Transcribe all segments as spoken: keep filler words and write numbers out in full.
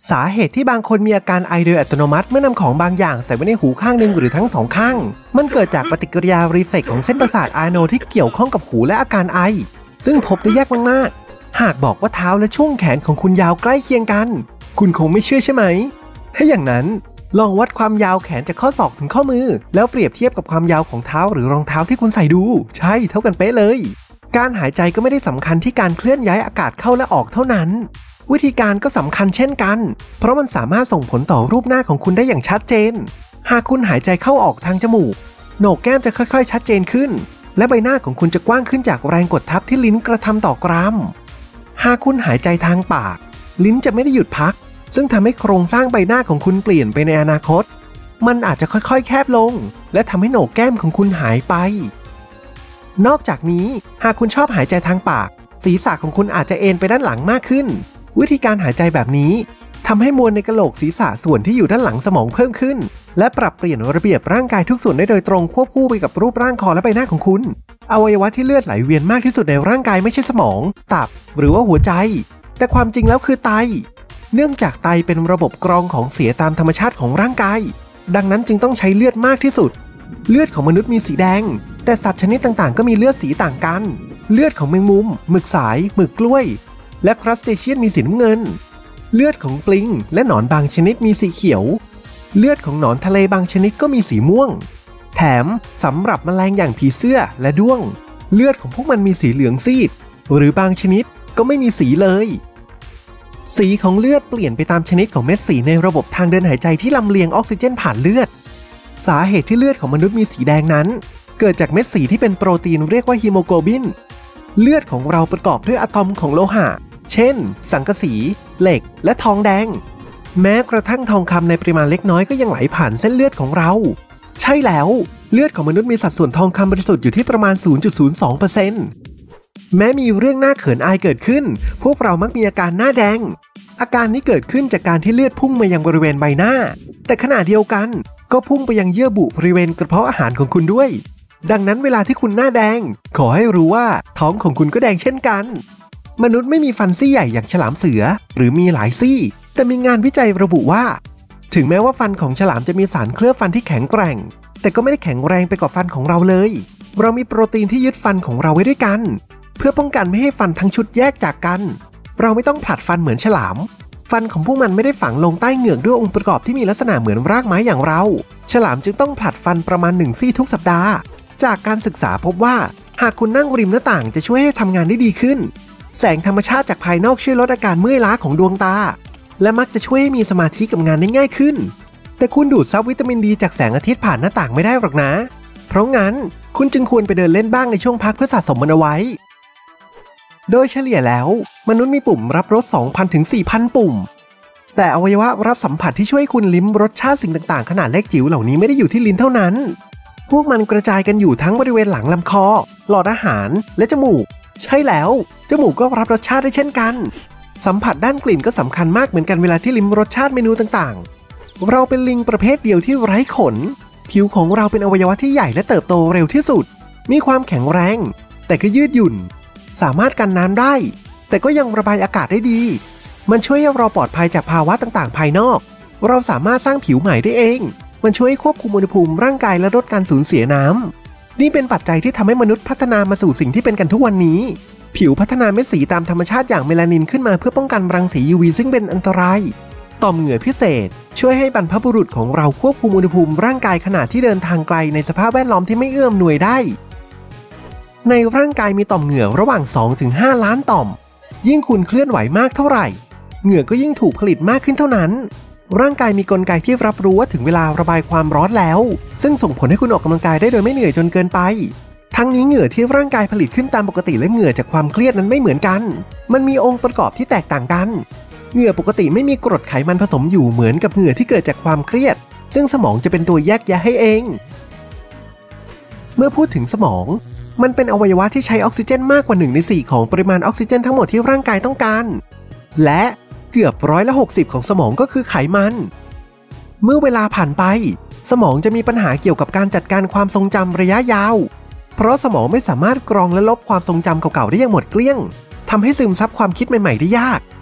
สาเหตุที่บางคนมีอาการไอโดยอัตโนมัติเมื่อนำของบางอย่างใส่ไว้ในหูข้างหนึ่งหรือทั้งสองข้างมันเกิดจากปฏิกิริยารีเฟล็กซ์ของเส้นประสาทอาโนที่เกี่ยวข้องกับหูและอาการไอซึ่งพบได้ยากมากๆหากบอกว่าเท้าและช่วงแขนของคุณยาวใกล้เคียงกันคุณคงไม่เชื่อใช่ไหมถ้าอย่างนั้นลองวัดความยาวแขนจากข้อศอกถึงข้อมือแล้วเปรียบเทียบกับความยาวของเท้าหรือรองเท้าที่คุณใส่ดูใช่เท่ากันเป๊ะเลยการหายใจก็ไม่ได้สำคัญที่การเคลื่อนย้ายอากาศเข้าและออกเท่านั้นวิธีการก็สำคัญเช่นกันเพราะมันสามารถส่งผลต่อรูปหน้าของคุณได้อย่างชัดเจนหากคุณหายใจเข้าออกทางจมูกโหนกแก้มจะค่อยๆชัดเจนขึ้นและใบหน้าของคุณจะกว้างขึ้นจากแรงกดทับที่ลิ้นกระทำต่อกรามหากคุณหายใจทางปากลิ้นจะไม่ได้หยุดพักซึ่งทำให้โครงสร้างใบหน้าของคุณเปลี่ยนไปในอนาคตมันอาจจะค่อยๆแคบลงและทำให้โหนกแก้มของคุณหายไปนอกจากนี้หากคุณชอบหายใจทางปากศีรษะของคุณอาจจะเอนไปด้านหลังมากขึ้นวิธีการหายใจแบบนี้ทำให้มวลในกะโหลกศีรษะส่วนที่อยู่ด้านหลังสมองเพิ่มขึ้นและปรับเปลี่ยนระเบียบร่างกายทุกส่วนได้โดยตรงควบคู่ไปกับรูปร่างคอและใบหน้าของคุณอวัยวะที่เลือดไหลเวียนมากที่สุดในร่างกายไม่ใช่สมองตับหรือว่าหัวใจแต่ความจริงแล้วคือไตเนื่องจากไตเป็นระบบกรองของเสียตามธรรมชาติของร่างกายดังนั้นจึงต้องใช้เลือดมากที่สุดเลือดของมนุษย์มีสีแดงแต่สัตว์ชนิดต่างๆก็มีเลือดสีต่างกันเลือดของแมงมุมหมึกสายหมึกกล้วยและครัสเตเชียนมีสีน้ำเงินเลือดของปลิงและหนอนบางชนิดมีสีเขียวเลือดของหนอนทะเลบางชนิดก็มีสีม่วงแถมสำหรับแมลงอย่างผีเสื้อและด้วงเลือดของพวกมันมีสีเหลืองซีดหรือบางชนิดก็ไม่มีสีเลยสีของเลือดเปลี่ยนไปตามชนิดของเม็ดสีในระบบทางเดินหายใจที่ลำเลียงออกซิเจนผ่านเลือดสาเหตุที่เลือดของมนุษย์มีสีแดงนั้นเกิดจากเม็ดสีที่เป็นโปรตีนเรียกว่าฮีโมโกลบินเลือดของเราประกอบด้วยอะตอมของโลหะเช่นสังกะสีเหล็กและทองแดงแม้กระทั่งทองคำในปริมาณเล็กน้อยก็ยังไหลผ่านเส้นเลือดของเราใช่แล้วเลือดของมนุษย์มีสัดส่วนทองคำบริสุทธิ์อยู่ที่ประมาณ ศูนย์จุดศูนย์สองเปอร์เซ็นต์ แม้มีเรื่องน่าเขินอายเกิดขึ้นพวกเรามักมีอาการหน้าแดงอาการนี้เกิดขึ้นจากการที่เลือดพุ่งมายังบริเวณใบหน้าแต่ขณะเดียวกันก็พุ่งไปยังเยื่อบุบริเวณกระเพาะอาหารของคุณด้วยดังนั้นเวลาที่คุณหน้าแดงขอให้รู้ว่าท้องของคุณก็แดงเช่นกันมนุษย์ไม่มีฟันซี่ใหญ่อย่างฉลามเสือหรือมีหลายซี่แต่มีงานวิจัยระบุว่าถึงแม้ว่าฟันของฉลามจะมีสารเคลือบฟันที่แข็งแกร่งแต่ก็ไม่ได้แข็งแรงไปกว่าฟันของเราเลยเรามีโปรตีนที่ยึดฟันของเราไว้ด้วยกันเพื่อป้องกันไม่ให้ฟันทั้งชุดแยกจากกันเราไม่ต้องผลัดฟันเหมือนฉลามฟันของพวกมันไม่ได้ฝังลงใต้เหงือกด้วยองค์ประกอบที่มีลักษณะเหมือนรากไม้อย่างเราฉลามจึงต้องผลัดฟันประมาณหนึ่งซี่ทุกสัปดาห์จากการศึกษาพบว่าหากคุณนั่งริมหน้าต่างจะช่วยให้ทำงานได้ดีขึ้นแสงธรรมชาติจากภายนอกช่วยลดอาการเมื่อยล้าของดวงตาและมักจะช่วยให้มีสมาธิกับงานได้ง่ายขึ้นแต่คุณดูดซับวิตามินดีจากแสงอาทิตย์ผ่านหน้าต่างไม่ได้หรอกนะเพราะงั้นคุณจึงควรไปเดินเล่นบ้างในช่วงพักเพื่อสะสมมันเอาไว้โดยเฉลี่ยแล้วมนุษย์มีปุ่มรับรส สองพัน ถึง สี่พัน ปุ่มแต่อวัยวะรับสัมผัสที่ช่วยคุณลิ้มรสชาติสิ่งต่างๆขนาดเล็กจิ๋วเหล่านี้ไม่ได้อยู่ที่ลิ้นเท่านั้นพวกมันกระจายกันอยู่ทั้งบริเวณหลังลำคอหลอดอาหารและจมูกใช่แล้วจมูกก็รับรสชาติได้เช่นกันสัมผัสด้านกลิ่นก็สำคัญมากเหมือนกันเวลาที่ลิ้มรสชาติเมนูต่างๆเราเป็นลิงประเภทเดียวที่ไร้ขนผิวของเราเป็นอวัยวะที่ใหญ่และเติบโตเร็วที่สุดมีความแข็งแรงแต่ก็ยืดหยุ่นสามารถกันน้ำได้แต่ก็ยังระบายอากาศได้ดีมันช่วยให้เราปลอดภัยจากภาวะต่างๆภายนอกเราสามารถสร้างผิวใหม่ได้เองมันช่วยควบคุมอุณหภูมิร่างกายและลดการสูญเสียน้ำนี่เป็นปัจจัยที่ทำให้มนุษย์พัฒนามาสู่สิ่งที่เป็นกันทุกวันนี้ผิวพัฒนาเม็ดสีตามธรรมชาติอย่างเมลานินขึ้นมาเพื่อป้องกันรังสี ยู วี ซึ่งเป็นอันตรายต่อมเหงื่อพิเศษช่วยให้บรรพบุรุษของเราควบคุมอุณหภูมิร่างกายขณะที่เดินทางไกลในสภาพแวดล้อมที่ไม่เอื้ออำนวยได้ในร่างกายมีต่อมเหงื่อระหว่าง สองถึงห้า ล้านต่อมยิ่งคุณเคลื่อนไหวมากเท่าไหร่เหงื่อก็ยิ่งถูกผลิตมากขึ้นเท่านั้นร่างกายมีกลไกที่รับรู้ว่าถึงเวลาระบายความร้อนแล้วซึ่งส่งผลให้คุณออกกำลังกายได้โดยไม่เหนื่อยจนเกินไปทั้งนี้เหงื่อที่ร่างกายผลิตขึ้นตามปกติและเหงื่อจากความเครียดนั้นไม่เหมือนกันมันมีองค์ประกอบที่แตกต่างกันเหงื่อปกติไม่มีกรดไขมันผสมอยู่เหมือนกับเหงื่อที่เกิดจากความเครียดซึ่งสมองจะเป็นตัวแยกแยะให้เองเมื่อพูดถึงสมองมันเป็นอวัยวะที่ใช้ออกซิเจนมากกว่าหนึ่งในสี่ของปริมาณออกซิเจนทั้งหมดที่ร่างกายต้องการและเกือบร้อยละหกสิบของสมองก็คือไขมันเมื่อเวลาผ่านไปสมองจะมีปัญหาเกี่ยวกับการจัดการความทรงจำระยะยาวเพราะสมองไม่สามารถกรองและลบความทรงจำเก่าๆได้อย่างหมดเกลี้ยงทำให้ซึมซับความคิดใหม่ๆได้ยาก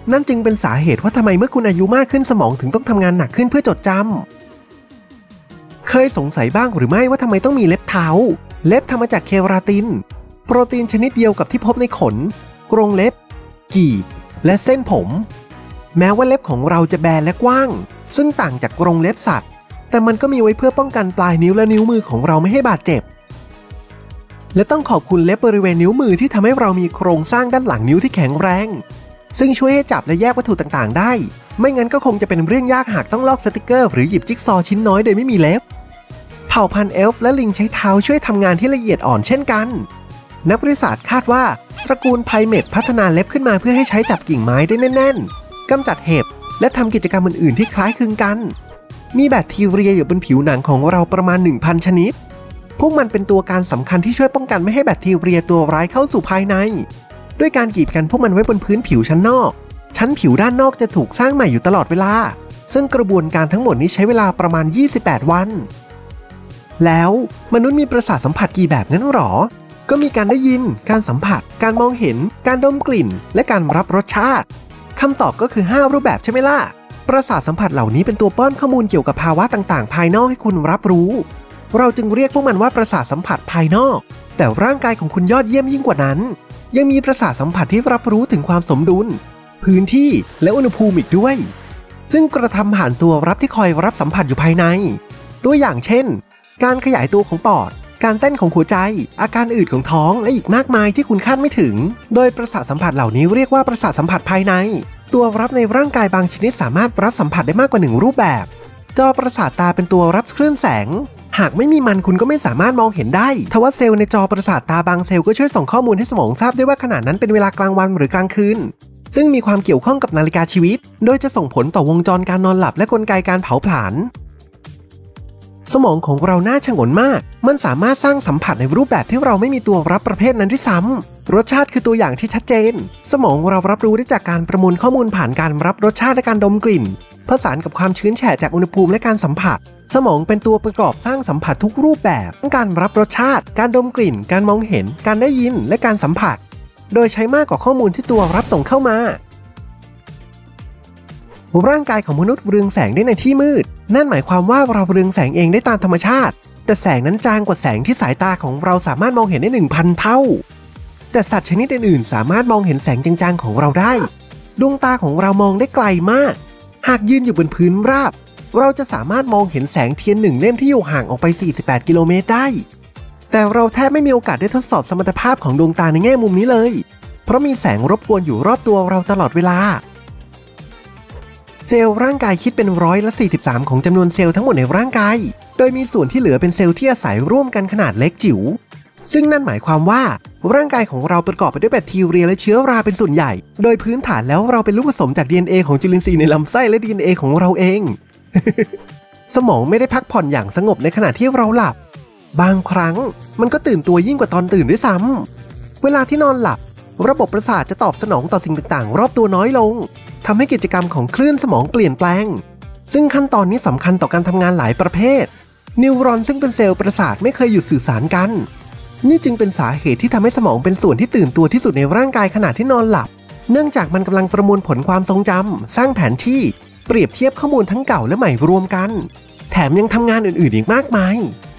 นั่นจึงเป็นสาเหตุว่าทำไมเมื่อคุณอายุมากขึ้นสมองถึงต้องทำงานหนักขึ้นเพื่อจดจำเคยสงสัยบ้างหรือไม่ว่าทำไมต้องมีเล็บเท้าเล็บทำมาจากเคราตินโปรตีนชนิดเดียวกับที่พบในขนกรงเล็บกีบและเส้นผมแม้ว่าเล็บของเราจะแบนและกว้างซึ่งต่างจากกรงเล็บสัตว์แต่มันก็มีไว้เพื่อป้องกันปลายนิ้วและนิ้วมือของเราไม่ให้บาดเจ็บและต้องขอบคุณเล็บบริเวณนิ้วมือที่ทำให้เรามีโครงสร้างด้านหลังนิ้วที่แข็งแรงซึ่งช่วยให้จับและแยกวัตถุต่างๆได้ไม่งั้นก็คงจะเป็นเรื่องยากหากต้องลอกสติกเกอร์หรือหยิบจิ๊กซอว์ชิ้นน้อยโดยไม่มีเล็บเผ่าพันธุ์เอลฟ์และลิงใช้เท้าช่วยทำงานที่ละเอียดอ่อนเช่นกันนักวิทยาศาสตร์คาดว่าตระกูลไพรเมทพัฒนาเล็บขึ้นมาเพื่อให้ใช้จับกิ่งไม้ได้แน่นๆกำจัดเห็บและทำกิจกรรมอื่นๆที่คล้ายคลึงกันมีแบคทีเรียอยู่บนผิวหนังของเราประมาณ หนึ่งพัน ชนิดพวกมันเป็นตัวการสำคัญที่ช่วยป้องกันไม่ให้แบคทีเรียตัวร้ายเข้าสู่ภายในด้วยการกีดกันพวกมันไว้บนพื้นผิวชั้นนอกชั้นผิวด้านนอกจะถูกสร้างใหม่อยู่ตลอดเวลาซึ่งกระบวนการทั้งหมดนี้ใช้เวลาประมาณยี่สิบแปดวันแล้วมนุษย์มีประสาทสัมผัสกี่แบบงั้นหรอก็มีการได้ยินการสัมผัสการมองเห็นการดมกลิ่นและการรับรสชาติคำตอบก็คือห้ารูปแบบใช่ไหมล่ะประสาทสัมผัสเหล่านี้เป็นตัวป้อนข้อมูลเกี่ยวกับภาวะต่างๆภายนอกให้คุณรับรู้เราจึงเรียกพวกมันว่าประสาทสัมผัสภายนอกแต่ร่างกายของคุณยอดเยี่ยมยิ่งกว่านั้นยังมีประสาทสัมผัสที่รับรู้ถึงความสมดุลพื้นที่และอุณหภูมิอีกด้วยซึ่งกระทำผ่านตัวรับที่คอยรับสัมผัสอยู่ภายในตัวอย่างเช่นการขยายตัวของปอดการเต้นของหัวใจอาการอืดของท้องและอีกมากมายที่คุณคาดไม่ถึงโดยประสาทสัมผัสเหล่านี้เรียกว่าประสาทสัมผัสภายในตัวรับในร่างกายบางชนิดสามารถรับสัมผัสได้มากกว่าหนึ่งรูปแบบจอประสาทตาเป็นตัวรับคลื่นแสงหากไม่มีมันคุณก็ไม่สามารถมองเห็นได้ทว่าเซลล์ในจอประสาทตาบางเซลล์ก็ช่วยส่งข้อมูลให้สมองทราบได้ว่าขณะนั้นเป็นเวลากลางวันหรือกลางคืนซึ่งมีความเกี่ยวข้องกับนาฬิกาชีวิตโดยจะส่งผลต่อวงจรการนอนหลับและกลไกการเผาผลาญสมองของเราน่าชงนมากมันสามารถสร้างสัมผัสในรูปแบบที่เราไม่มีตัวรับประเภทนั้นด้วยซ้ำรสชาติคือตัวอย่างที่ชัดเจนสมองเรารับรู้ได้จากการประมวลข้อมูลผ่านการรับรสชาติและการดมกลิ่นผสานกับความชื้นแฉะจากอุณหภูมิและการสัมผัสสมองเป็นตัวประกอบสร้างสัมผัสทุกรูปแบบทั้งการรับรสชาติการดมกลิ่นการมองเห็นการได้ยินและการสัมผัสโดยใช้มากกว่าข้อมูลที่ตัวรับส่งเข้ามาร่างกายของมนุษย์เรืองแสงได้ในที่มืดนั่นหมายความว่าเราเรืองแสงเองได้ตามธรรมชาติแต่แสงนั้นจางกว่าแสงที่สายตาของเราสามารถมองเห็นได้ หนึ่งพัน เท่าแต่สัตว์ชนิดอื่นๆสามารถมองเห็นแสงจางๆของเราได้ดวงตาของเรามองได้ไกลมากหากยืนอยู่บนพื้นราบเราจะสามารถมองเห็นแสงเทียนหนึ่งเล่มที่อยู่ห่างออกไปสี่สิบแปดกิโลเมตรได้แต่เราแทบไม่มีโอกาสได้ทดสอบสมรรถภาพของดวงตาในแง่มุมนี้เลยเพราะมีแสงรบกวนอยู่รอบตัวเราตลอดเวลาเซลล์ร่างกายคิดเป็นร้อยละสี่สิบสามของจำนวนเซลล์ทั้งหมดในร่างกายโดยมีส่วนที่เหลือเป็นเซลล์ที่อาศัยร่วมกันขนาดเล็กจิ๋วซึ่งนั่นหมายความว่าร่างกายของเราประกอบไปด้วยแบคทีเรียและเชื้อราเป็นส่วนใหญ่โดยพื้นฐานแล้วเราเป็นลูกผสมจาก ดี เอ็น เอ ของจุลินทรีย์ในลำไส้และ ดี เอ็น เอ ของเราเอง สมองไม่ได้พักผ่อนอย่างสงบในขณะที่เราหลับบางครั้งมันก็ตื่นตัวยิ่งกว่าตอนตื่นด้วยซ้ำเวลาที่นอนหลับระบบประสาทจะตอบสนองต่อสิ่งต่างๆรอบตัวน้อยลงทำให้กิจกรรมของคลื่นสมองเปลี่ยนแปลงซึ่งขั้นตอนนี้สำคัญต่อการทำงานหลายประเภทนิวรอนซึ่งเป็นเซลล์ประสาทไม่เคยหยุดสื่อสารกันนี่จึงเป็นสาเหตุที่ทำให้สมองเป็นส่วนที่ตื่นตัวที่สุดในร่างกายขณะที่นอนหลับเนื่องจากมันกำลังประมวลผลความทรงจำสร้างแผนที่เปรียบเทียบข้อมูลทั้งเก่าและใหม่รวมกันแถมยังทำงานอื่นๆอีกมากมาย